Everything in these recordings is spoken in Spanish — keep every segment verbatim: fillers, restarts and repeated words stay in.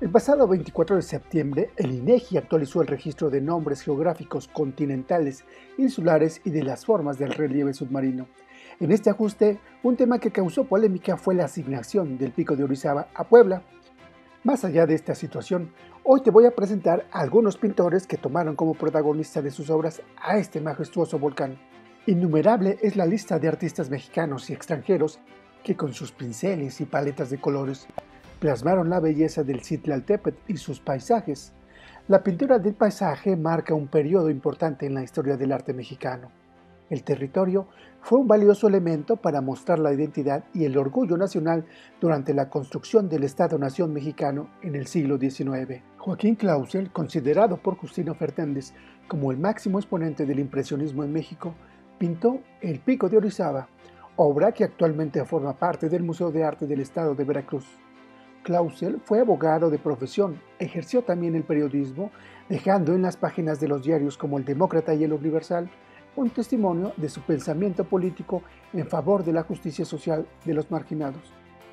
El pasado veinticuatro de septiembre, el INEGI actualizó el registro de nombres geográficos continentales, insulares y de las formas del relieve submarino. En este ajuste, un tema que causó polémica fue la asignación del Pico de Orizaba a Puebla. Más allá de esta situación, hoy te voy a presentar a algunos pintores que tomaron como protagonista de sus obras a este majestuoso volcán. Innumerable es la lista de artistas mexicanos y extranjeros que con sus pinceles y paletas de colores plasmaron la belleza del Citlaltépetl y sus paisajes. La pintura del paisaje marca un periodo importante en la historia del arte mexicano. El territorio fue un valioso elemento para mostrar la identidad y el orgullo nacional durante la construcción del Estado-Nación mexicano en el siglo diecinueve. Joaquín Clausel, considerado por Justino Fernández como el máximo exponente del impresionismo en México, pintó El Pico de Orizaba, obra que actualmente forma parte del Museo de Arte del Estado de Veracruz. Clausel fue abogado de profesión, ejerció también el periodismo, dejando en las páginas de los diarios como El Demócrata y El Universal un testimonio de su pensamiento político en favor de la justicia social de los marginados.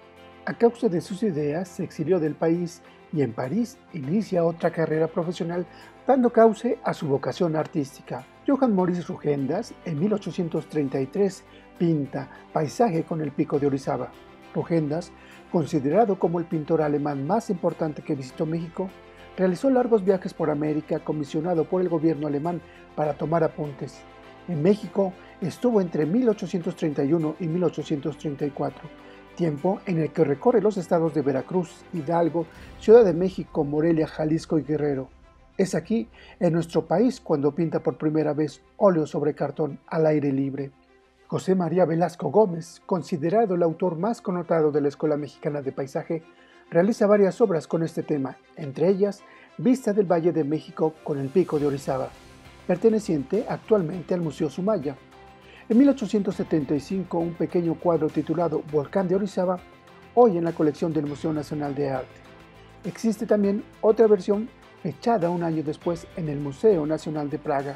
A causa de sus ideas, se exilió del país y en París inicia otra carrera profesional, dando cauce a su vocación artística. Johann Moritz Rugendas, en mil ochocientos treinta y tres, pinta Paisaje con el Pico de Orizaba. Rugendas, considerado como el pintor alemán más importante que visitó México, realizó largos viajes por América comisionado por el gobierno alemán para tomar apuntes. En México estuvo entre mil ochocientos treinta y uno y mil ochocientos treinta y cuatro, tiempo en el que recorre los estados de Veracruz, Hidalgo, Ciudad de México, Morelia, Jalisco y Guerrero. Es aquí, en nuestro país, cuando pinta por primera vez óleo sobre cartón al aire libre. José María Velasco Gómez, considerado el autor más connotado de la Escuela Mexicana de Paisaje, realiza varias obras con este tema, entre ellas Vista del Valle de México con el Pico de Orizaba, perteneciente actualmente al Museo Sumaya. En mil ochocientos setenta y cinco, un pequeño cuadro titulado Volcán de Orizaba, hoy en la colección del Museo Nacional de Arte. Existe también otra versión fechada un año después en el Museo Nacional de Praga.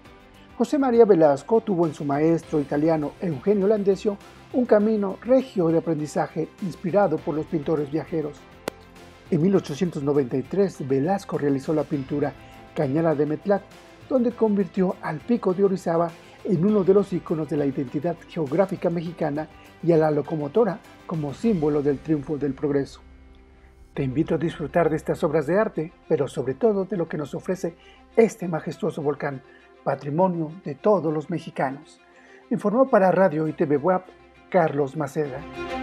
José María Velasco tuvo en su maestro italiano Eugenio Landesio un camino regio de aprendizaje inspirado por los pintores viajeros. En mil ochocientos noventa y tres, Velasco realizó la pintura Cañada de Metlac, donde convirtió al Pico de Orizaba en uno de los íconos de la identidad geográfica mexicana y a la locomotora como símbolo del triunfo del progreso. Te invito a disfrutar de estas obras de arte, pero sobre todo de lo que nos ofrece este majestuoso volcán, patrimonio de todos los mexicanos. Informó para Radio y T V Web Carlos Maceda.